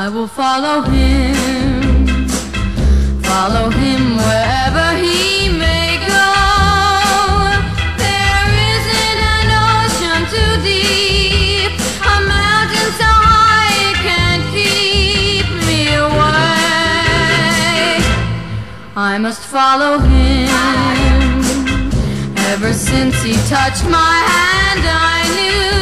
I will follow him wherever he may go. There isn't an ocean too deep, a mountain so high it can't keep me away. I must follow him. Ever since he touched my hand, I knew